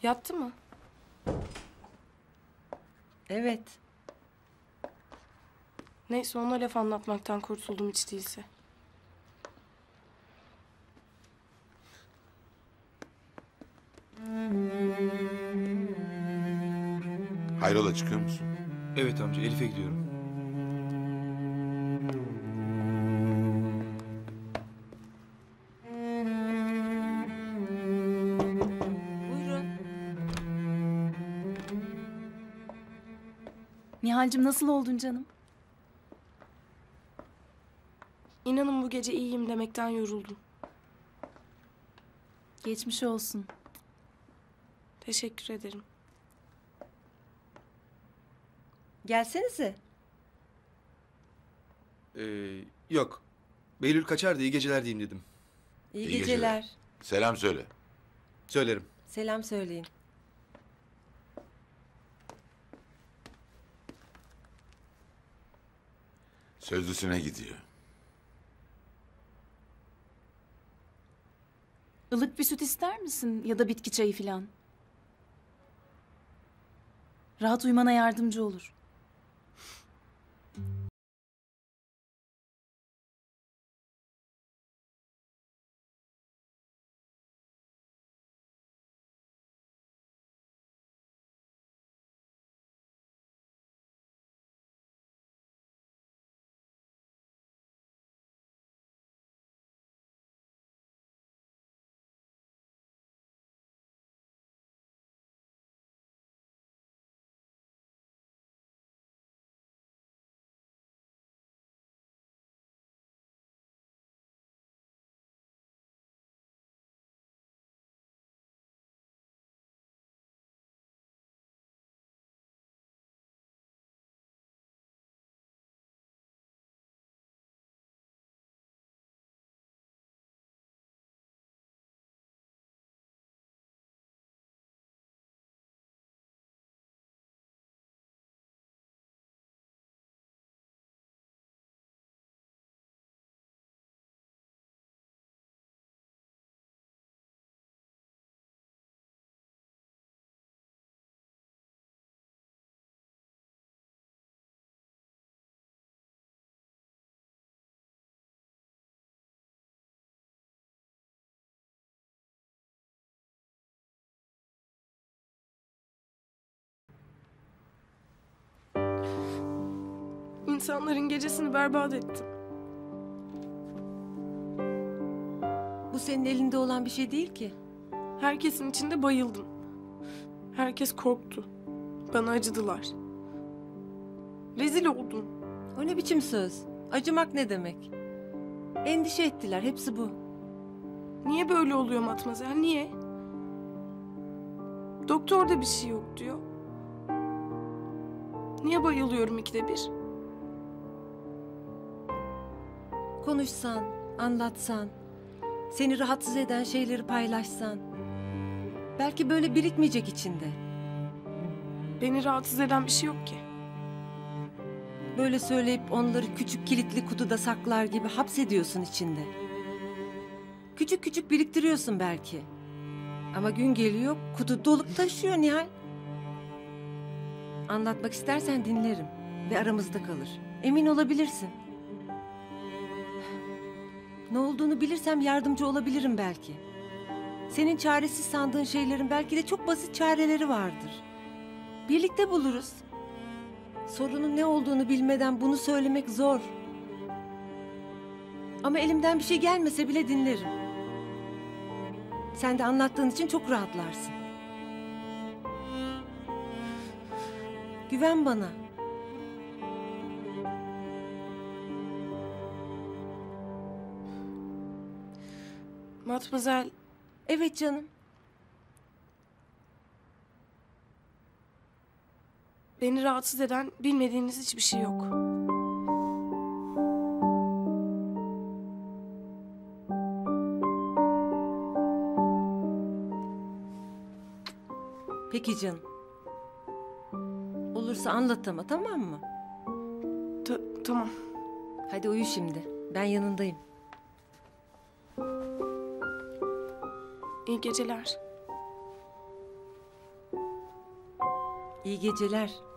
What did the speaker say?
Yattı mı? Evet. Neyse ona laf anlatmaktan kurtuldum hiç değilse. Hayrola çıkıyor musun? Evet amca, Elif'e gidiyorum. Buyurun. Nihal'cim nasıl oldun canım? İnanın bu gece iyiyim demekten yoruldum. Geçmiş olsun. Teşekkür ederim. Gelsenize. Yok. Behlül kaçar da iyi geceler diyeyim dedim. İyi İyi geceler. Selam söyle. Söylerim. Selam söyleyin. Sözlüsüne gidiyor. Ilık bir süt ister misin ya da bitki çayı filan? Rahat uyumana yardımcı olur. İnsanların gecesini berbat ettim. Bu senin elinde olan bir şey değil ki. Herkesin içinde bayıldım. Herkes korktu. Bana acıdılar. Rezil oldum. O ne biçim söz? Acımak ne demek? Endişe ettiler, hepsi bu. Niye böyle oluyor Matmazel, niye? Doktor da bir şey yok diyor. Niye bayılıyorum ikide bir? Konuşsan, anlatsan, seni rahatsız eden şeyleri paylaşsan. Belki böyle birikmeyecek içinde. Beni rahatsız eden bir şey yok ki. Böyle söyleyip onları küçük kilitli kutuda saklar gibi hapsediyorsun içinde. Küçük küçük biriktiriyorsun belki. Ama gün geliyor kutu dolup taşıyor Nihal. Anlatmak istersen dinlerim ve aramızda kalır. Emin olabilirsin. Ne olduğunu bilirsem yardımcı olabilirim belki. Senin çaresiz sandığın şeylerin belki de çok basit çareleri vardır. Birlikte buluruz. Sorunun ne olduğunu bilmeden bunu söylemek zor. Ama elimden bir şey gelmese bile dinlerim. Sen de anlattığın için çok rahatlarsın. Güven bana. Matmazel, Evet canım. beni rahatsız eden bilmediğiniz hiçbir şey yok. Peki canım. Olursa anlat ama, tamam mı? Tamam. Hadi uyu şimdi. Ben yanındayım. İyi geceler. İyi geceler.